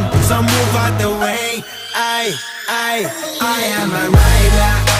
so move out the way. I am a rider.